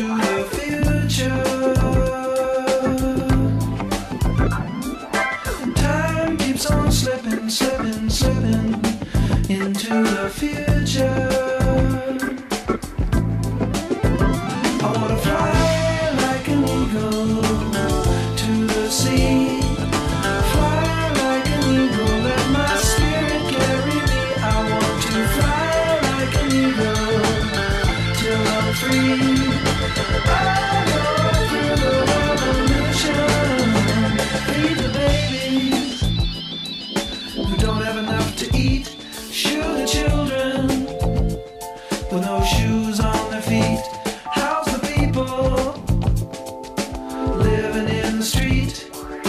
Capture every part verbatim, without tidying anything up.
the future. Time keeps on slipping, slipping, slipping into the future. I wanna fly like an eagle to the sea. Fly like an eagle, let my spirit carry me. I want to fly like an eagle till I'm free. I go through the revolution. Feed the babies who don't have enough to eat. Shoe the children with no shoes on their feet. House the people living in the street.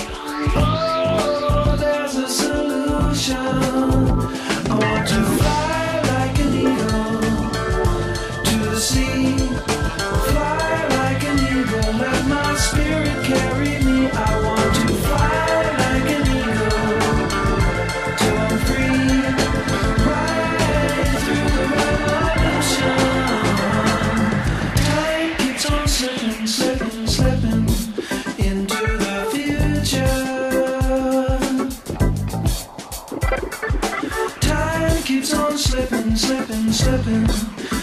Oh, there's a solution. I want to fly like an eagle to the sea. Fly like an eagle, let my spirit carry me. I want to fly like an eagle till I'm free. Right through the revolution. Time keeps on slipping, slipping, slipping into the future. Time keeps on slipping, slipping, slipping